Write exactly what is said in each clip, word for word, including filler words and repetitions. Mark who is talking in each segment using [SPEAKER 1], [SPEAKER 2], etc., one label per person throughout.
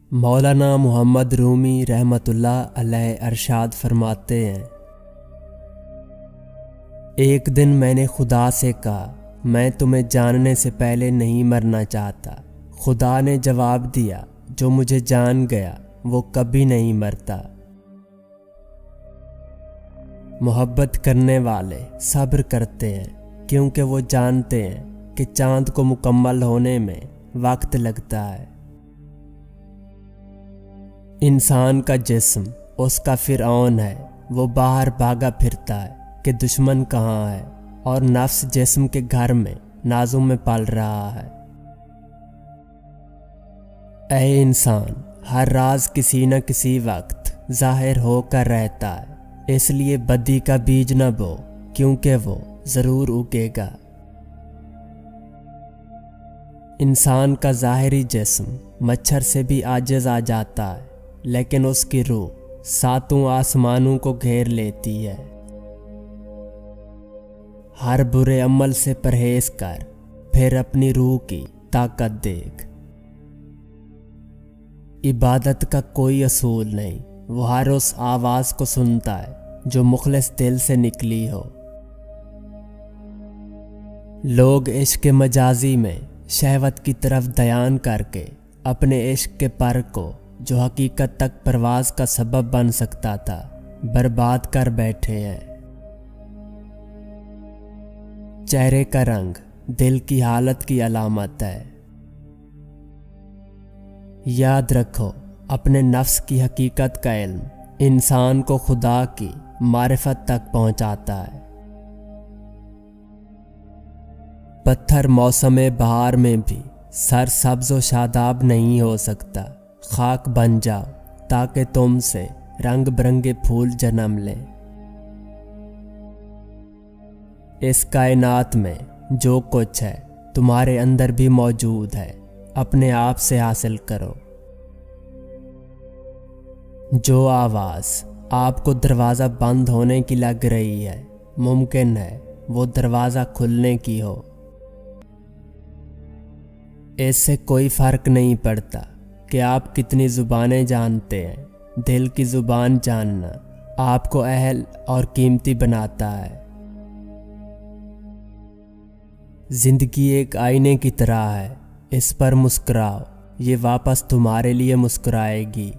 [SPEAKER 1] مولانا محمد رومی رحمتullah علیہ ارشاد فرماتے ہیں، ایک دن میں نے خدا سے کہا میں تمہیں جاننے سے پہلے نہیں مرنا چاہتا۔ خدا نے جواب دیا جو مجھے جان گیا وہ کبھی نہیں مرتا۔ محبت کرنے والے صبر کرتے ہیں کیونکہ وہ جانتے ہیں کہ چاند کو مکمل ہونے میں وقت لگتا ہے۔ انسان کا جسم اس کا فرعون ہے، وہ باہر بھاگا پھرتا ہے کہ دشمن کہاں ہے، اور نفس جسم کے گھر میں نازوں میں پل رہا ہے۔ اے انسان، ہر راز کسی نہ کسی وقت ظاہر ہو کر رہتا ہے، اس لیے بدی کا بیج نہ بو کیونکہ وہ ضرور اگے گا۔ انسان کا ظاہری جسم مچھر سے بھی عاجز آ جاتا ہے، لیکن اس کی روح ساتوں آسمانوں کو گھیر لیتی ہے۔ ہر برے عمل سے پرہیز کر پھر اپنی روح کی طاقت دیکھ۔ عبادت کا کوئی اصول نہیں، وہ ہر اس آواز کو سنتا ہے جو مخلص دل سے نکلی ہو۔ لوگ عشق مجازی میں شہوت کی طرف دھیان کر کے اپنے عشق کے پر کو جو حقیقت تک پرواز کا سبب بن سکتا تھا برباد کر بیٹھے ہیں۔ چہرے کا رنگ دل کی حالت کی علامت ہے۔ یاد رکھو، اپنے نفس کی حقیقت کا علم انسان کو خدا کی معرفت تک پہنچاتا ہے۔ پتھر موسم بہار میں بھی سر سبز و شاداب نہیں ہو سکتا۔ خاک بن جاؤ تاکہ تم سے رنگ برنگے پھول جنم لیں۔ اس کائنات میں جو کچھ ہے تمہارے اندر بھی موجود ہے، اپنے آپ سے حاصل کرو۔ جو آواز آپ کو دروازہ بند ہونے کی لگ رہی ہے، ممکن ہے وہ دروازہ کھلنے کی ہو۔ اس سے کوئی فرق نہیں پڑتا کہ آپ کتنی زبانیں جانتے ہیں، دل کی زبان جاننا آپ کو اہل اور قیمتی بناتا ہے۔ زندگی ایک آئینے کی طرح ہے، اس پر مسکراؤ، یہ واپس تمہارے لیے مسکرائے گی۔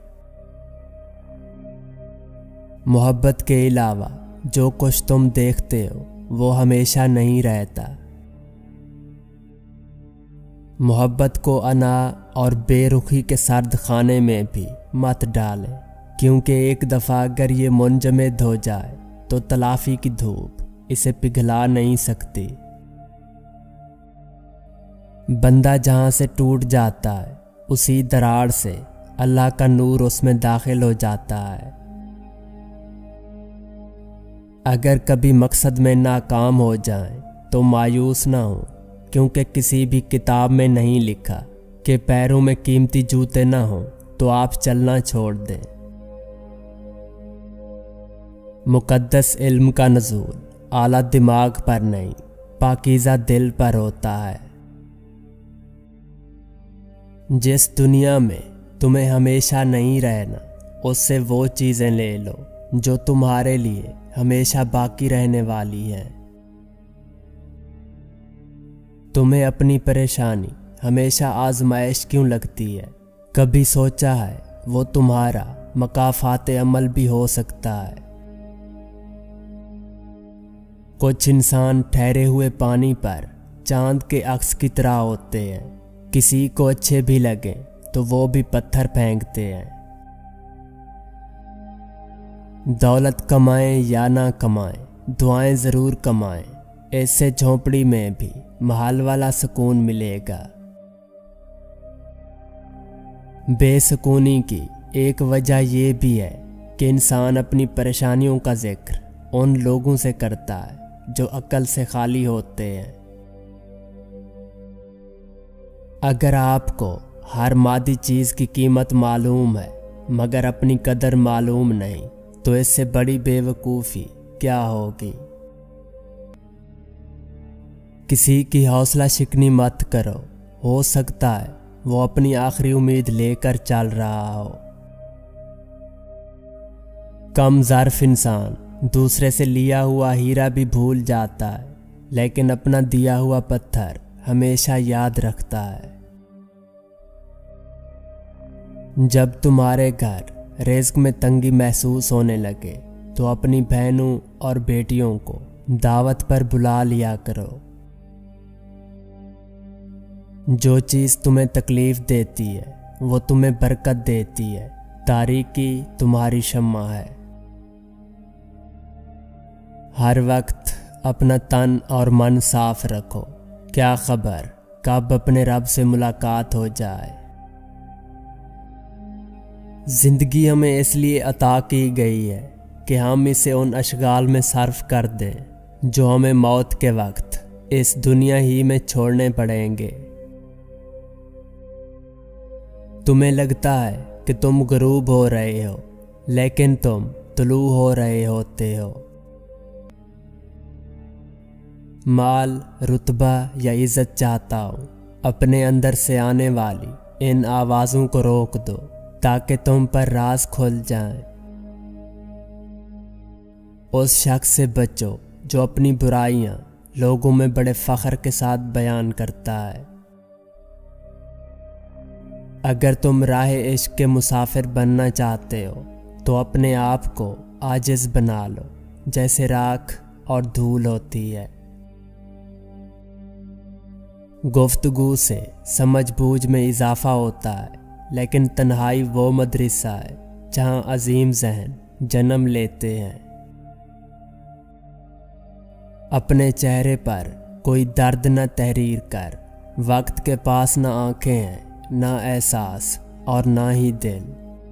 [SPEAKER 1] محبت کے علاوہ جو کچھ تم دیکھتے ہو وہ ہمیشہ نہیں رہتا۔ محبت کو انا اور بے رخی کے سرد خانے میں بھی مت ڈالیں، کیونکہ ایک دفعہ اگر یہ منجمد ہو جائے تو تلافی کی دھوپ اسے پگھلا نہیں سکتی۔ بندہ جہاں سے ٹوٹ جاتا ہے اسی دراڑ سے اللہ کا نور اس میں داخل ہو جاتا ہے۔ اگر کبھی مقصد میں ناکام ہو جائیں تو مایوس نہ ہو، کیونکہ کسی بھی کتاب میں نہیں لکھا کہ پیروں میں قیمتی جوتے نہ ہوں تو آپ چلنا چھوڑ دیں۔ مقدس علم کا نزول اعلیٰ دماغ پر نہیں، پاکیزہ دل پر ہوتا ہے۔ جس دنیا میں تمہیں ہمیشہ نہیں رہنا، اس سے وہ چیزیں لے لو جو تمہارے لیے ہمیشہ باقی رہنے والی ہیں۔ تمہیں اپنی پریشانی ہمیشہ آزمائش کیوں لگتی ہے؟ کبھی سوچا ہے وہ تمہارا مکافات عمل بھی ہو سکتا ہے۔ کچھ انسان ٹھہرے ہوئے پانی پر چاند کے عکس کی طرح ہوتے ہیں، کسی کو اچھے بھی لگیں تو وہ بھی پتھر پھینکتے ہیں۔ دولت کمائیں یا نہ کمائیں، دعائیں ضرور کمائیں، اس سے جھونپڑی میں بھی محل والا سکون ملے گا۔ بے سکونی کی ایک وجہ یہ بھی ہے کہ انسان اپنی پریشانیوں کا ذکر ان لوگوں سے کرتا ہے جو عقل سے خالی ہوتے ہیں۔ اگر آپ کو ہر مادی چیز کی قیمت معلوم ہے مگر اپنی قدر معلوم نہیں، تو اس سے بڑی بے وقوفی کیا ہوگی؟ کسی کی حوصلہ شکنی مت کرو، ہو سکتا ہے وہ اپنی آخری امید لے کر چل رہا ہو۔ کم ظرف انسان دوسرے سے لیا ہوا ہیرا بھی بھول جاتا ہے، لیکن اپنا دیا ہوا پتھر ہمیشہ یاد رکھتا ہے۔ جب تمہارے گھر رزق میں تنگی محسوس ہونے لگے تو اپنی بہنوں اور بیٹیوں کو دعوت پر بلا لیا کرو۔ جو چیز تمہیں تکلیف دیتی ہے وہ تمہیں برکت دیتی ہے، تاریکی تمہاری شمع ہے۔ ہر وقت اپنا تن اور من صاف رکھو، کیا خبر کب اپنے رب سے ملاقات ہو جائے۔ زندگی ہمیں اس لیے عطا کی گئی ہے کہ ہم اسے ان اشغال میں صرف کر دیں جو ہمیں موت کے وقت اس دنیا ہی میں چھوڑنے پڑیں گے۔ تمہیں لگتا ہے کہ تم غروب ہو رہے ہو، لیکن تم طلوع ہو رہے ہوتے ہو۔ مال، رتبہ یا عزت چاہتا ہوں، اپنے اندر سے آنے والی ان آوازوں کو روک دو تاکہ تم پر راز کھل جائیں۔ اس شخص سے بچو جو اپنی برائیاں لوگوں میں بڑے فخر کے ساتھ بیان کرتا ہے۔ اگر تم راہ عشق کے مسافر بننا چاہتے ہو تو اپنے آپ کو عاجز بنا لو، جیسے راکھ اور دھول ہوتی ہے۔ گفتگو سے سمجھ بوجھ میں اضافہ ہوتا ہے، لیکن تنہائی وہ مدرسہ ہے جہاں عظیم ذہن جنم لیتے ہیں۔ اپنے چہرے پر کوئی درد نہ تحریر کر، وقت کے پاس نہ آنکھیں ہیں، نہ احساس اور نہ ہی دل۔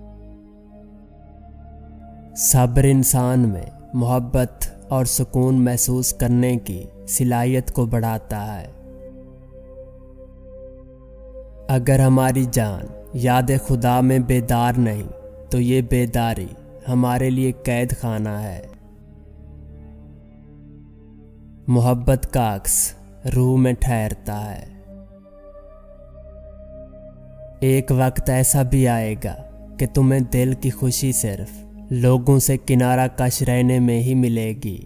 [SPEAKER 1] صبر انسان میں محبت اور سکون محسوس کرنے کی صلاحیت کو بڑھاتا ہے۔ اگر ہماری جان یاد خدا میں بیدار نہیں تو یہ بیداری ہمارے لیے قید خانہ ہے۔ محبت کا عکس روح میں ٹھہرتا ہے۔ ایک وقت ایسا بھی آئے گا کہ تمہیں دل کی خوشی صرف لوگوں سے کنارہ کش رہنے میں ہی ملے گی۔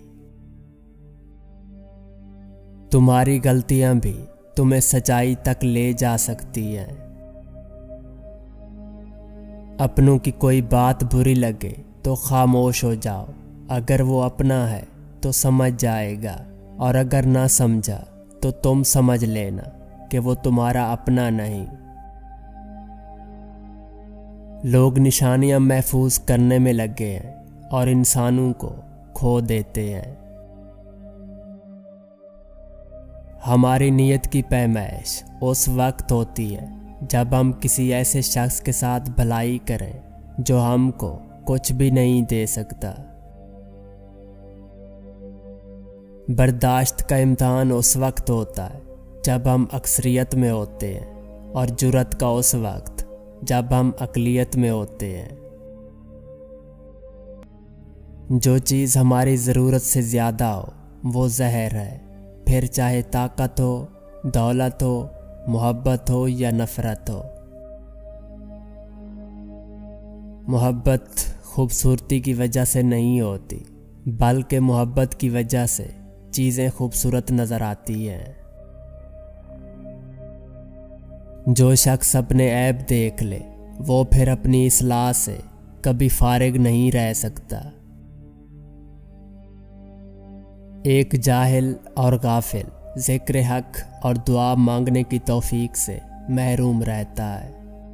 [SPEAKER 1] تمہاری غلطیاں بھی تمہیں سچائی تک لے جا سکتی ہیں۔ اپنوں کی کوئی بات بری لگے تو خاموش ہو جاؤ، اگر وہ اپنا ہے تو سمجھ جائے گا، اور اگر نہ سمجھا تو تم سمجھ لینا کہ وہ تمہارا اپنا نہیں۔ لوگ نشانیاں محفوظ کرنے میں لگے ہیں اور انسانوں کو کھو دیتے ہیں۔ ہماری نیت کی پیمائش اس وقت ہوتی ہے جب ہم کسی ایسے شخص کے ساتھ بھلائی کریں جو ہم کو کچھ بھی نہیں دے سکتا۔ برداشت کا امتحان اس وقت ہوتا ہے جب ہم اکثریت میں ہوتے ہیں، اور جرأت کا اس وقت جب ہم اقلیت میں ہوتے ہیں۔ جو چیز ہماری ضرورت سے زیادہ ہو وہ زہر ہے، پھر چاہے طاقت ہو، دولت ہو، محبت ہو یا نفرت ہو۔ محبت خوبصورتی کی وجہ سے نہیں ہوتی، بلکہ محبت کی وجہ سے چیزیں خوبصورت نظر آتی ہیں۔ جو شخص اپنے عیب دیکھ لے وہ پھر اپنی اصلاح سے کبھی فارغ نہیں رہ سکتا۔ ایک جاہل اور غافل ذکر حق اور دعا مانگنے کی توفیق سے محروم رہتا ہے۔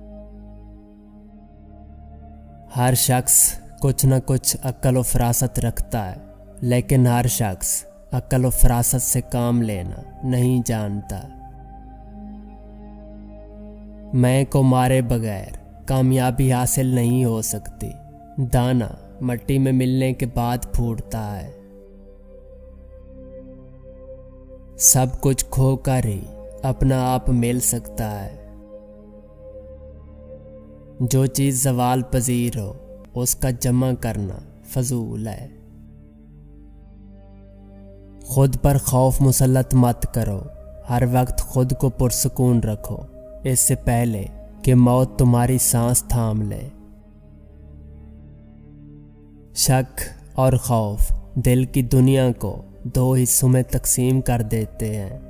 [SPEAKER 1] ہر شخص کچھ نہ کچھ عقل و فراست رکھتا ہے، لیکن ہر شخص عقل و فراست سے کام لینا نہیں جانتا۔ میں کو مارے بغیر کامیابی حاصل نہیں ہو سکتی، دانہ مٹی میں ملنے کے بعد پھوٹتا ہے۔ سب کچھ کھو کر ہی اپنا آپ مل سکتا ہے۔ جو چیز زوال پذیر ہو اس کا جمع کرنا فضول ہے۔ خود پر خوف مسلط مت کرو، ہر وقت خود کو پرسکون رکھو، اس سے پہلے کہ موت تمہاری سانس تھام لے۔ شک اور خوف دل کی دنیا کو دو حصوں میں تقسیم کر دیتے ہیں۔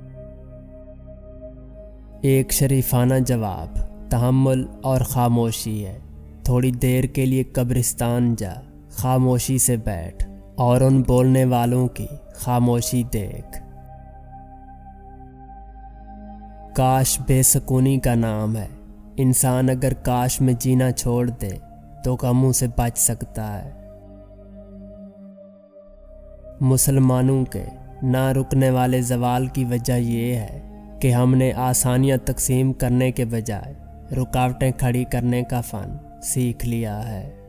[SPEAKER 1] ایک شریفانہ جواب تحمل اور خاموشی ہے۔ تھوڑی دیر کے لیے قبرستان جا، خاموشی سے بیٹھ اور ان بولنے والوں کی خاموشی دیکھ۔ کاش بے سکونی کا نام ہے۔ انسان اگر کاش میں جینا چھوڑ دے تو غموں سے بچ سکتا ہے۔ مسلمانوں کے نہ رکنے والے زوال کی وجہ یہ ہے کہ ہم نے آسانیاں تقسیم کرنے کے بجائے رکاوٹیں کھڑی کرنے کا فن سیکھ لیا ہے۔